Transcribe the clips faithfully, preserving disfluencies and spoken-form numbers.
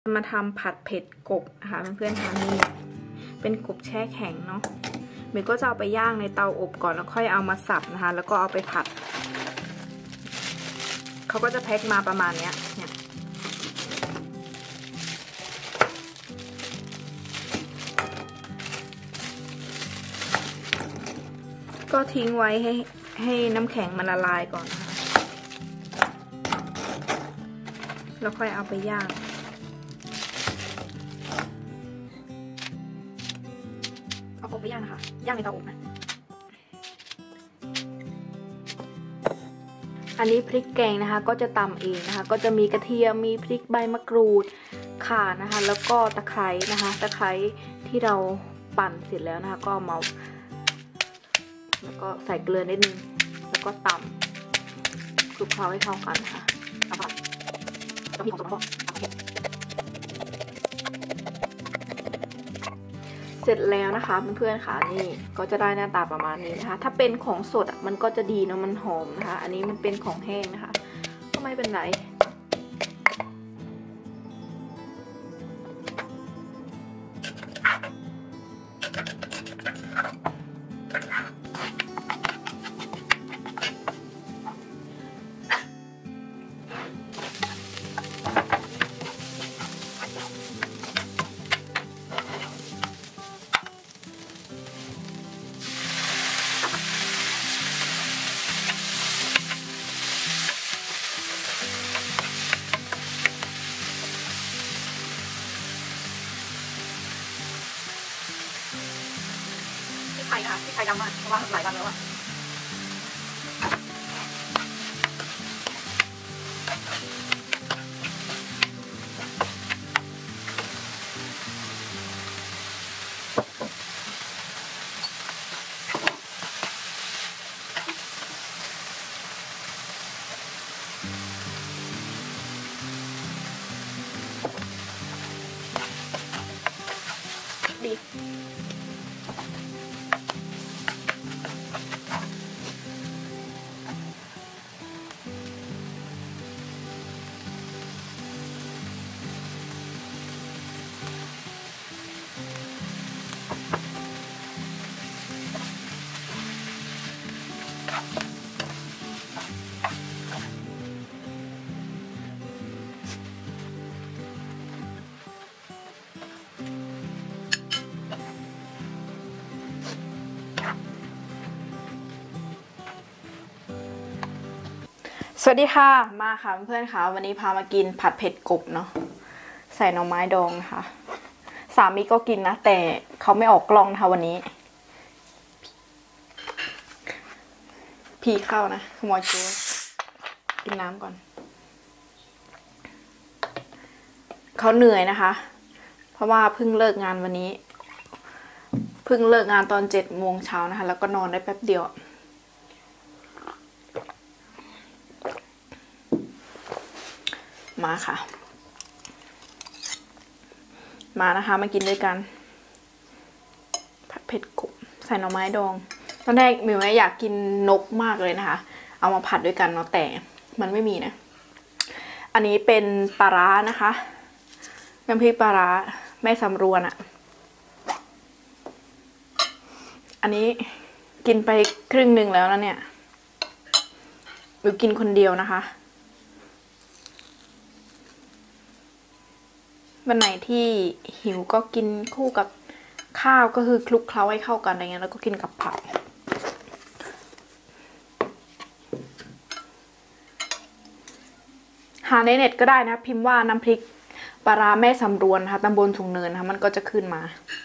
มาทำผัดเผ็ดกบนะคะเพื่อนๆทานนี่เป็นกบแช่แข็งเนาะเมย์ก็จะเอาไปย่างในเตาอบก่อนแล้วค่อยเอามาสับนะคะแล้วก็เอาไปผัดเขาก็จะแพ็คมาประมาณเนี้ยเนี่ยก็ทิ้งไว้ให้ให้น้ำแข็งมันละลายก่อนนะคะแล้วค่อยเอาไปย่างเอากบไปย่างนะคะย่างในเตาอบนะอันนี้พริกแกงนะคะก็จะตำเองนะคะก็จะมีกระเทียมมีพริกใบมะกรูดข่านะคะแล้วก็ตะไคร้นะคะตะไคร้ที่เราปั่นเสร็จแล้วนะคะก็เอามาแล้วก็ใส่เกลือนิดนึงแล้วก็ตำคลุกเคล้าให้เข้ากันค่ะเอาค่ะต้องมีของสดมาบอกเสร็จแล้วนะคะเพื่อนๆค่ะนี่ก็จะได้หน้าตาประมาณนี้นะคะถ้าเป็นของสดอ่ะมันก็จะดีเนาะมันหอมนะคะอันนี้มันเป็นของแห้งนะคะก็ไม่เป็นไรไข่ค่ะที่ไข่ดำมากเพราะว่าหลายวันแล้วอะดีสวัสดีค่ะมาค่ะเพื่อนๆค่ะวันนี้พามากินผัดเผ็ดกบเนาะใส่หน่อไม้ดองนะคะสามีก็กินนะแต่เขาไม่ออกกล้องนะคะวันนี้พี่เข้านะขโมยจูกินน้ำก่อนเขาเหนื่อยนะคะเพราะว่าเพิ่งเลิกงานวันนี้เพิ่งเลิกงานตอนเจ็ดโมงเช้านะคะแล้วก็นอนได้แป๊บเดียวมาค่ะมานะคะมากินด้วยกันผัดเผ็ดกบใส่หน่อไม้ดองตอนแรกมิวอยากกินนกมากเลยนะคะเอามาผัดด้วยกันเนาะแต่มันไม่มีนะอันนี้เป็นปลาร้านะคะน้ำพริกปลาร้าแม่สำรวนอะอันนี้กินไปครึ่งหนึ่งแล้วนะเนี่ยมิวกินคนเดียวนะคะวันไหนที่หิวก็กินคู่กับข้าวก็คือคลุกเคล้าให้เข้ากันอะไรเงี้ยแล้วก็กินกับผักหาในเน็ตก็ได้นะพิมพ์ว่าน้ำพริกปลาร้าแม่สำรวนนะคะตำบลสูงเนินนะคะมันก็จะขึ้นมา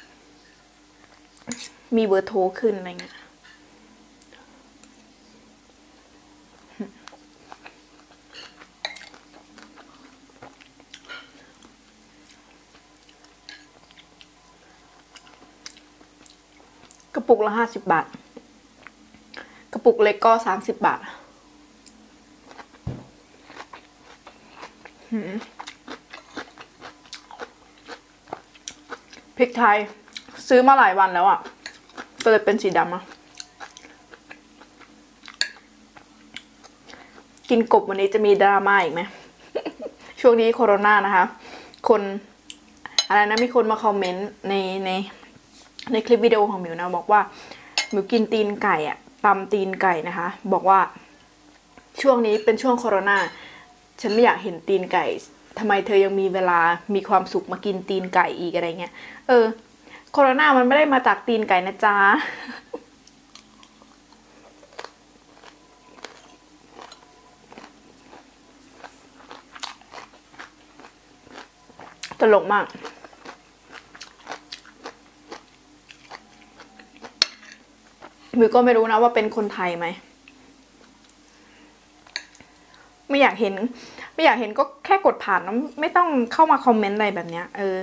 มีเบอร์โทรขึ้นอะไรเงี้ยกระปุกละห้าสิบบาทกระปุกเล็กก็สามสิบบาทพริกไทยซื้อมาหลายวันแล้วอ่ะก็เลยเป็นสีดำอ่ะ กินกบวันนี้จะมีดราม่าอีกไหม ช่วงนี้โควิดนะคะคนอะไรนะมีคนมาคอมเมนต์ในในในคลิปวิดีโอของหมิวนะบอกว่าหมิวกินตีนไก่อะตำตีนไก่นะคะบอกว่าช่วงนี้เป็นช่วงโควิดฉันไม่อยากเห็นตีนไก่ทำไมเธอยังมีเวลามีความสุขมากินตีนไก่อีกอะไรเงี้ยเออโควิดมันไม่ได้มาจากตีนไก่นะจ๊ะตลกมากหมิวก็ไม่รู้นะว่าเป็นคนไทยไหมไม่อยากเห็นไม่อยากเห็นก็แค่กดผ่านนะไม่ต้องเข้ามาคอมเมนต์อะไรแบบเนี้ยเออ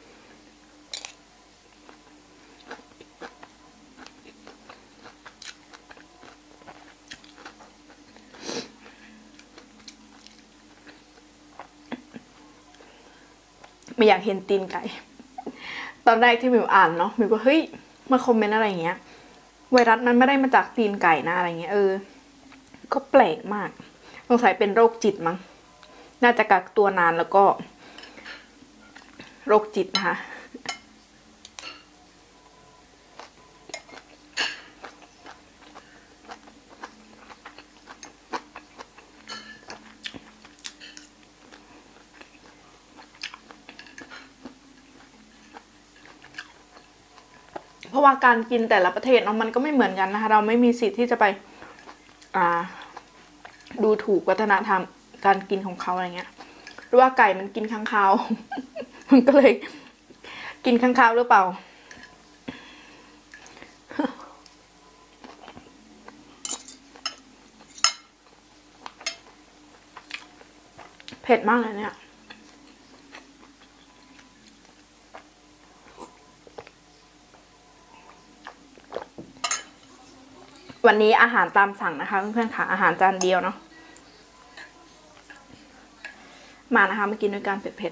ไม่อยากเห็นตีนไก่ตอนแรกที่หมิวอ่านเนาะหมิวก็เฮ้ยมาคอมเมนต์อะไรอย่างเงี้ยไวรัสมันไม่ได้มาจากตีนไก่นะอะไรเงี้ยเออก็แปลกมากสงสัยเป็นโรคจิตมั้งน่าจะกักตัวนานแล้วก็โรคจิตนะคะเพราะว่าการกินแต่ละประเทศเนาะมันก็ไม่เหมือนกันนะคะเราไม่มีสิทธิ์ที่จะไปอ่าดูถูกวัฒนธรรมการกินของเขาอะไรเงี้ยหรือว่าไก่มันกินค้างคาว มันก็เลยกินค้างคาวหรือเปล่า เผ็ดมากเลยเนี่ยวันนี้อาหารตามสั่งนะคะเพื่อนๆค่ะอาหารจานเดียวเนาะมานะคะมากินด้วยกันเผ็ด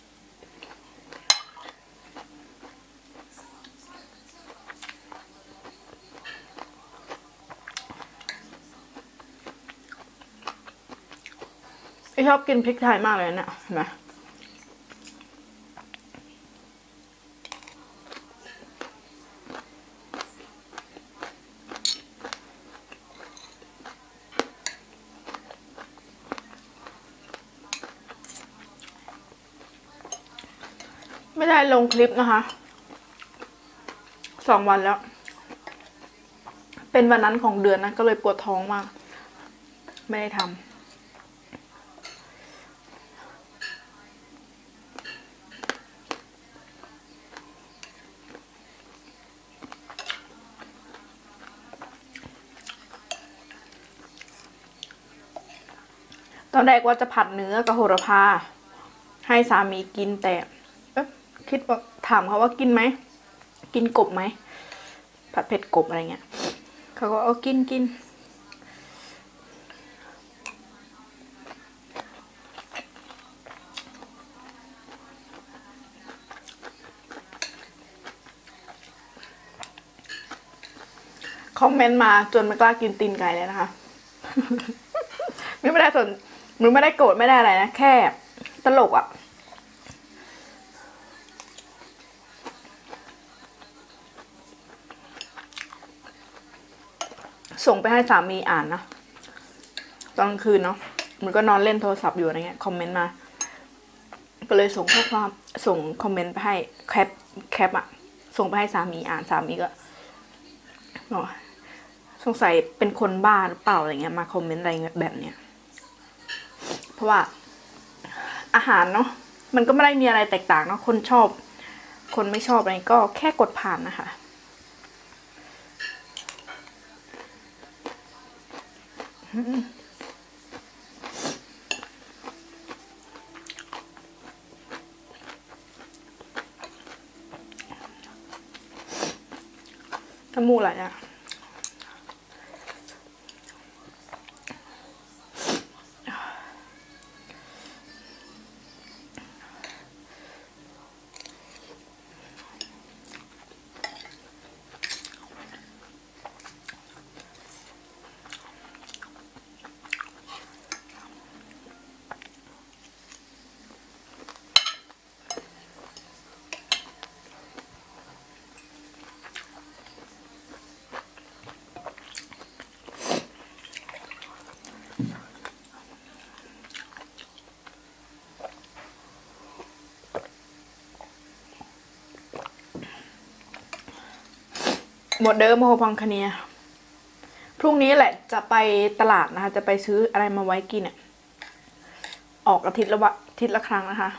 ๆชอบกินพริกไทยมากเลยเนี่ยเห็นไหมไม่ได้ลงคลิปนะคะสองวันแล้วเป็นวันนั้นของเดือนนะก็เลยปวดท้องมากไม่ได้ทำตอนแรกว่าจะผัดเนื้อกับโหระพาให้สามีกินแต่เอ๊ะคิดว่าถามเขาว่ากินไหมกินกบไหมผัดเผ็ดกบอะไรเงี้ยเขาก็เอากินกินคอมเมนต์มาจนไม่กล้ากินตีนไก่เลยนะคะไม่ได้สนมึงไม่ได้โกรธไม่ได้อะไรนะแค่ตลกอ่ะส่งไปให้สามีอ่านนะตอนกลางคืนเนาะมันก็นอนเล่นโทรศัพท์อยู่อะไรเงี้ยคอมเมนต์มาก็เลยส่งข้อความส่งคอมเมนต์ไปให้แคปแคปอะส่งไปให้สามีอ่านสามีก็สงสัยเป็นคนบ้าหรือเปล่าอะไรเงี้ยมาคอมเมนต์อะไรแบบเนี้ยเพราะว่าอาหารเนาะมันก็ไม่ได้มีอะไรแตกต่างเนาะคนชอบคนไม่ชอบอะไรก็แค่กดผ่านนะคะน้ำมูกไหลอ่ะหมดเดิมโมโหพังคเนียพรุ่งนี้แหละจะไปตลาดนะคะจะไปซื้ออะไรมาไว้กินเนี่ยออกอาทิตย์ละวะอาทิตย์ละครั้งนะคะ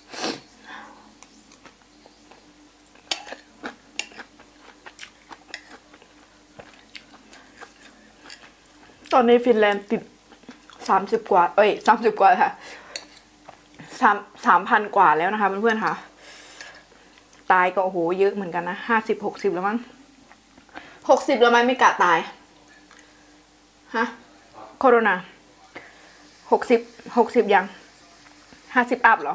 ตอนนี้ฟินแลนด์ติดสามสิบกว่าเอ้ยสามสิบกว่าค่ะสามสามพันกว่าแล้วนะคะเพื่อนๆค่ะตายก็โอ้โหเยอะเหมือนกันนะห้าสิบหกสิบแล้วมั้งหกสิบแล้วไหมไม่กะตายฮะโคโรนาหกสิบหกสิบยังห้าสิบอัพเหรอ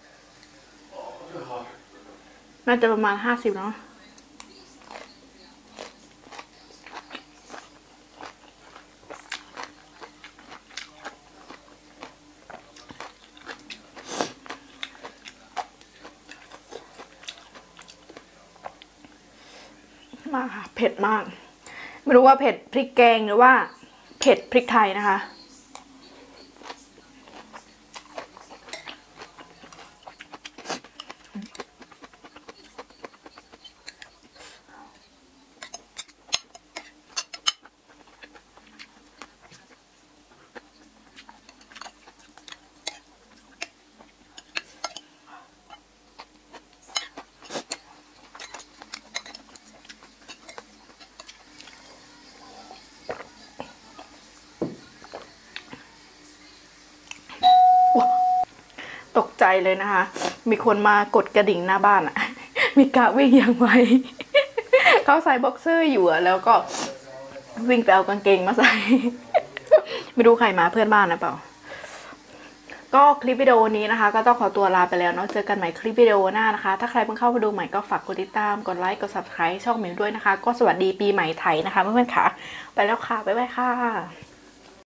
น่าจะประมาณห้าสิบเนาะมากค่ะเผ็ดมากไม่รู้ว่าเผ็ดพริกแกงหรือว่าเผ็ดพริกไทยนะคะตกใจเลยนะคะ มีคนมากดกระดิ่งหน้าบ้านอะมีกะวิ่งอย่างไว เขาใส่บ็อกเซอร์อยู่อะแล้วก็วิ่งไปเอากางเกงมาใส่ ไม่รู้ใครมาเพื่อนบ้านนะเปล่า ก็คลิปวิดีโอนี้นะคะก็ต้องขอตัวลาไปแล้วเนาะเจอกันใหม่คลิปวิดีโอหน้านะคะถ้าใครเพิ่งเข้ามาดูใหม่ก็ฝากกดติดตามกดไลค์กด ซับสไครบ์ ช่องหมิวด้วยนะคะก็สวัสดีปีใหม่ไทยนะคะเพื่อนๆค่ะไปแล้วค่ะบ๊ายบายค่ะ